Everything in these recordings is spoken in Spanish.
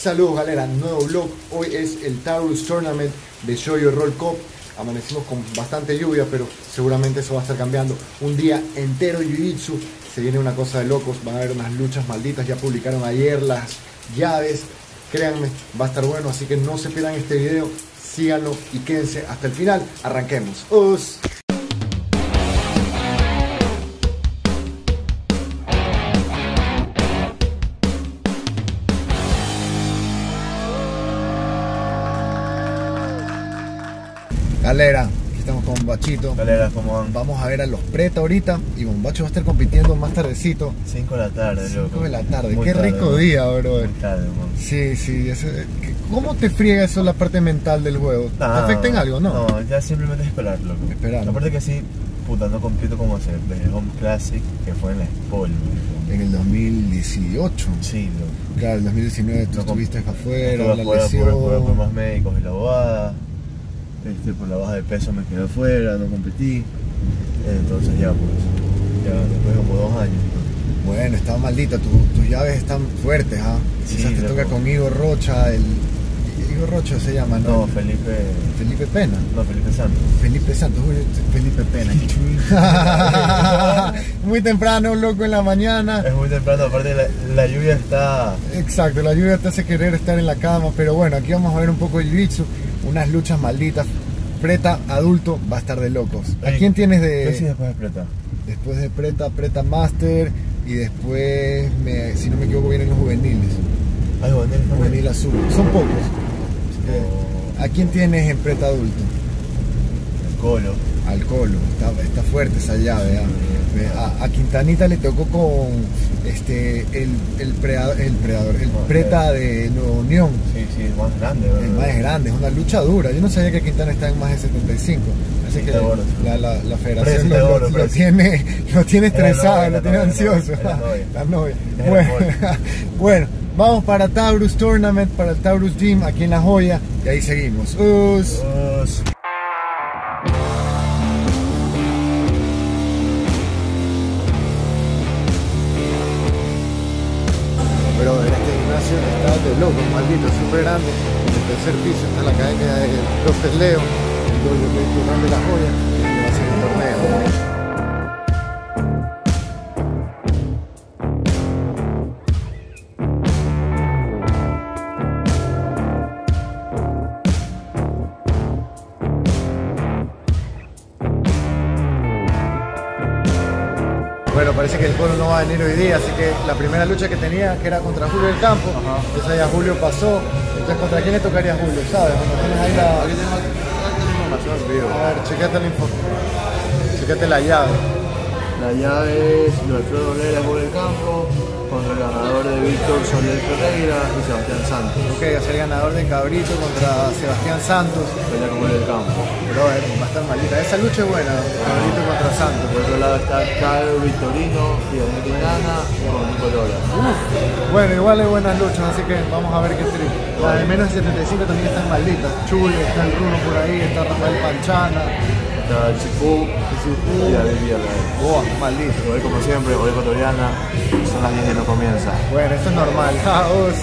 Saludos galera, nuevo vlog. Hoy es el Taurus Tournament de Yoyo Roll Cup. Amanecimos con bastante lluvia, pero seguramente eso va a estar cambiando. Un día entero Jiu-Jitsu, se viene una cosa de locos. Van a haber unas luchas malditas, ya publicaron ayer las llaves. Créanme, va a estar bueno, así que no se pierdan este video. Síganlo y quédense hasta el final. Arranquemos. ¡Us! Galera, aquí estamos con Bombachito. Galera, ¿cómo van? Vamos a ver a los Preta ahorita y Bombacho va a estar compitiendo más tardecito. 5 de la tarde, 5 loco. de la tarde, Muy qué tarde, rico man. día, bro. Muy tarde, man. Sí, sí, ¿cómo te friega eso la parte mental del juego? ¿Te afecta en algo, no? No, ya simplemente es esperar, loco. Esperar. Aparte que sí, puta, no compito como hacer desde el Home Classic, que fue en la Spol, En el 2018. sí, loco. Claro, el 2019 tú No, estuviste afuera, Estuve la afuera lesión. por problemas médicos y la bobada. Por la baja de peso me quedé afuera, no competí. Entonces ya pues, ya después de como 2 años. Bueno, está maldita, tus llaves están fuertes, ¿ah? Sí, Quizás te loco. toca con Igor Rocha, Igor Rocha se llama, ¿no? No, Felipe Pena. Santos. Felipe Santos, uy, Felipe Pena. Muy temprano, loco, en la mañana. Es muy temprano, aparte la lluvia está... Exacto, la lluvia te hace querer estar en la cama, pero bueno, aquí vamos a ver un poco de Jiu-Jitsu, unas luchas malditas. Preta adulto va a estar de locos. ¿A quién tienes de...? ¿Qué sí después de Preta? Después de Preta Master y después, si no me equivoco, vienen los juveniles. Ay, Juvenil azul. Son pocos. ¿A quién tienes en Preta adulto? El Colo. Al Colo. Está fuerte esa llave. A Quintanita le tocó con el Preta de Nueva Unión. Sí, es más grande, ¿verdad? El más grande, es una lucha dura. Yo no sabía que Quintana está en más de 75. Así que la federación lo tiene estresado, lo tiene ansioso. La novia. Bueno, vamos para Taurus Tournament, para el Taurus Gym aquí en La Joya. Y ahí seguimos. Pero en este gimnasio está de loco, maldito, súper grande. En el tercer piso está la academia del profe Leo, el dojo de La Joya, y va a ser un torneo. Bueno, parece que el Colo no va a venir hoy día, así que la primera lucha que tenía, que era contra Julio del Campo, esa ya Julio pasó. Entonces, ¿contra quién le tocaría a Julio? ¿Sabes? Cuando tienes ahí la... Aquí tenemos información en vivo. A ver, chequete la info. Chequete la llave. La llave es Alfredo Olera por el campo contra el ganador de Víctor Soler Ferreira y Sebastián Santos. Ok, es el ganador de Cabrito contra Sebastián Santos. Pelea como el campo. Brother, va a estar maldita. Esa lucha es buena, Cabrito contra Santos. Por otro lado está Caio Victorino y Daniel Quintana con Nico Lola. Bueno, igual hay buenas luchas, así que vamos a ver qué trip. La de menos de 75 también están malditas. Chuli, está el Runo por ahí, está Rafael Panchana. Está el Chifú y David Villarreal. Boa, maldito. Hoy como siempre, hoy ecuatoriana, son las 10 y no comienza. Bueno, esto es normal. Caos.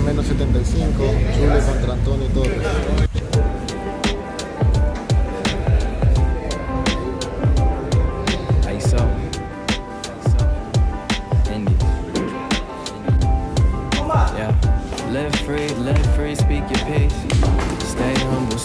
menos 75, Chule contra Antonio Torres. Live free, speak your piece. Stay humble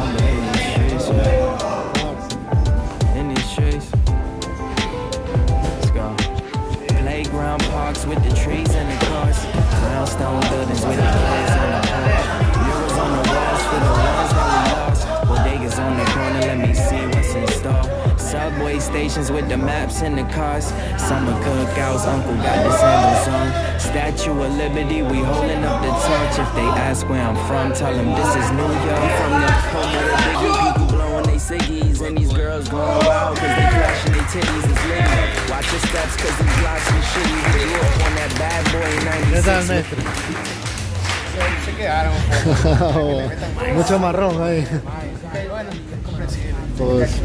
in these streets. Let's go. Playground parks with the trees and the cars. Brownstone buildings with the players on the porch. Murals on the walls for the ones that we lost. Bodegas on the corner, let me see what's in store. Subway stations with the maps in the cars. Summer cookouts, uncle got the sandals on. Statue of Liberty, we holding up the torch. If they ask where I'm from, tell them this is New York. From the home of the bigger people blowing they ciggies. And these girls going wild cause they flashing their titties. It's lit. Watch your steps cause these blocks be shitty. We grew up on that bad boy in 96. Se quedaron un poco. Mucho marrón ahí. Bueno, es comprensible. Todo eso.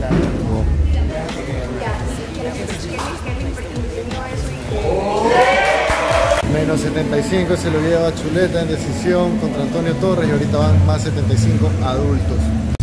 Menos 75 se lo lleva Chuleta en decisión contra Antonio Torres y ahorita van más 75 adultos.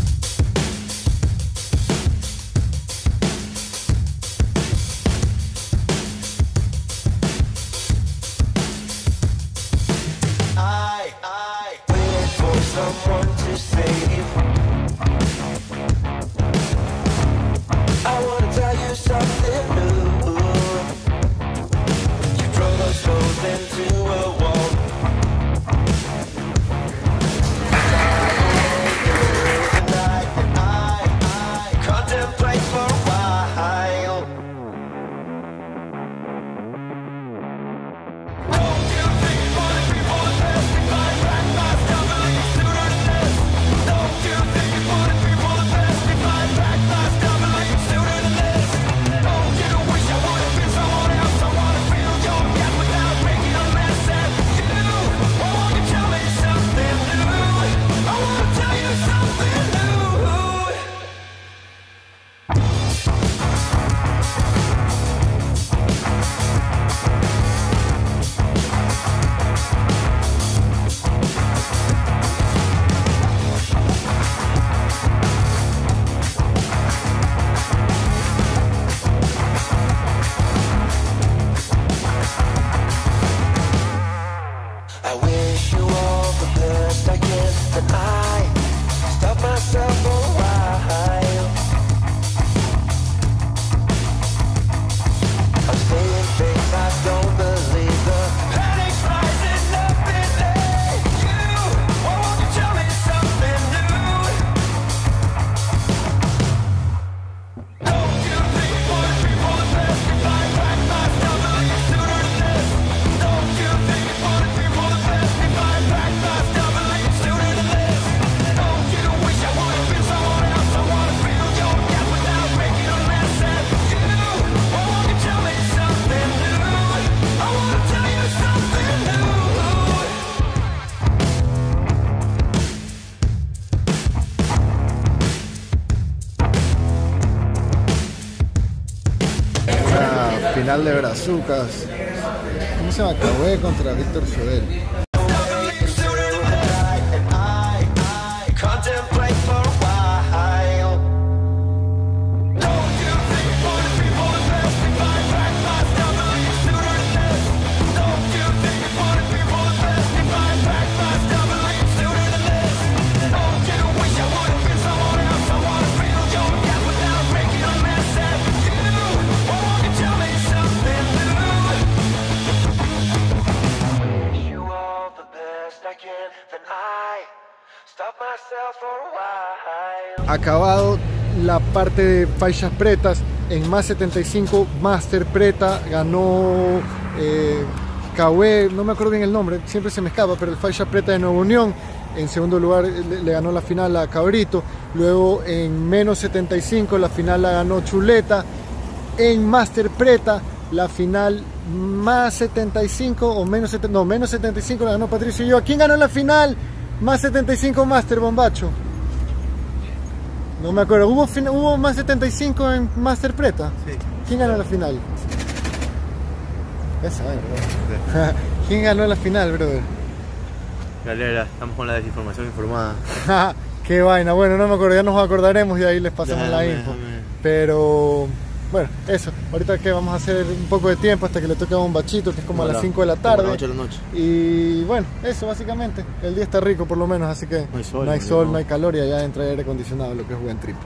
Final de Brazucas. ¿Cómo se llama? Cahué contra Víctor Sudel. Acabado la parte de faixas pretas, en más 75 Master Preta ganó Cahué, no me acuerdo bien el nombre, siempre se me escapa, pero el faixa preta de Nueva Unión. En segundo lugar le ganó la final a Cabrito. Luego en menos 75 la final la ganó Chuleta. En Master Preta la final más 75 o menos 70, no, menos 75 la ganó Patricio y yo. ¿Quién ganó la final? Más 75 Master, Bombacho. No me acuerdo. ¿Hubo más 75 en Master Preta? Sí. ¿Quién ganó la final? Esa, brother. ¿Quién ganó la final, brother? Galera, estamos con la desinformación informada. Qué vaina, bueno, no me acuerdo, ya nos acordaremos y ahí les pasamos la info. Pero bueno, eso, ahorita que vamos a hacer un poco de tiempo hasta que le toque a un bachito, que es como a las 5 de la tarde. Como a las 8 de la noche. Y bueno, eso básicamente, el día está rico por lo menos, así que no hay sol, no hay calor y allá entra aire acondicionado, lo que es buen trip.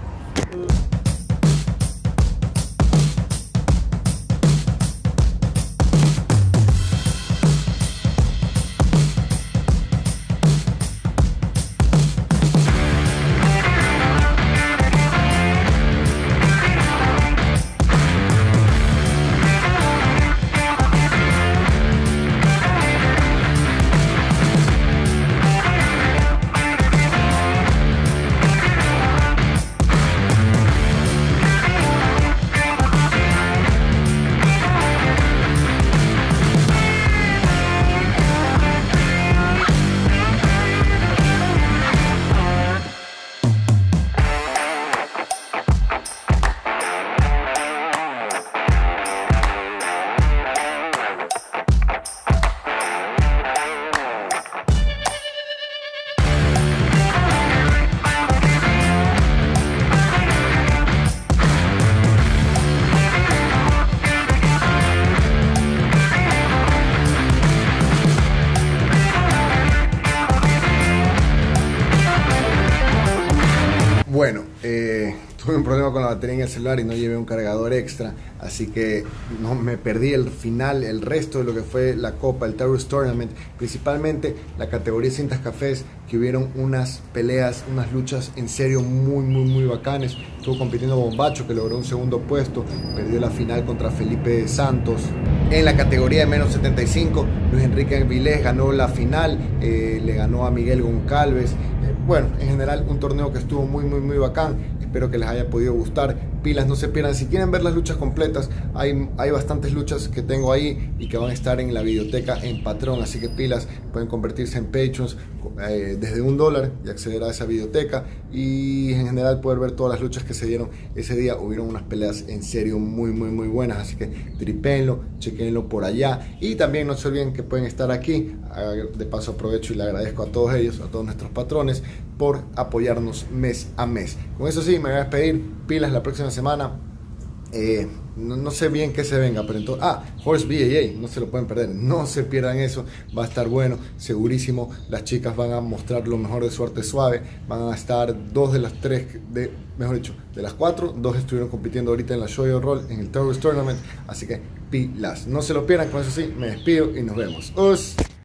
Bueno, tuve un problema con la batería en el celular y no llevé un cargador extra, así que no me perdí el final, el resto de lo que fue la Copa, el Taurus Tournament, principalmente la categoría cintas cafés, que hubieron unas peleas, unas luchas en serio muy bacanes. Estuvo compitiendo Bombacho, que logró un segundo puesto, perdió la final contra Felipe Santos. En la categoría de menos 75, Luis Enrique Vilés ganó la final, le ganó a Miguel Goncalves. Bueno, en general un torneo que estuvo muy bacán. Espero que les haya podido gustar. Pilas, no se pierdan. Si quieren ver las luchas completas, hay bastantes luchas que tengo ahí y que van a estar en la videoteca en Patreon. Así que pilas, pueden convertirse en Patreons desde $1 y acceder a esa videoteca. Y en general poder ver todas las luchas que se dieron ese día. Hubieron unas peleas en serio muy buenas. Así que tripenlo, chequenlo por allá. Y también no se olviden que pueden estar aquí. De paso aprovecho y le agradezco a todos ellos, a todos nuestros patrones, por apoyarnos mes a mes. Con eso sí, me voy a despedir. Pilas la próxima semana. No sé bien qué se venga, pero entonces... Horse BAA, no se lo pueden perder. No se pierdan eso, va a estar bueno, segurísimo. Las chicas van a mostrar lo mejor de su arte suave. Van a estar 2 de las 3, mejor dicho, de las 4, 2 estuvieron compitiendo ahorita en la Shoyo Roll, en el Taurus Tournament. Así que pilas, no se lo pierdan. Con eso sí, me despido y nos vemos. ¡Us!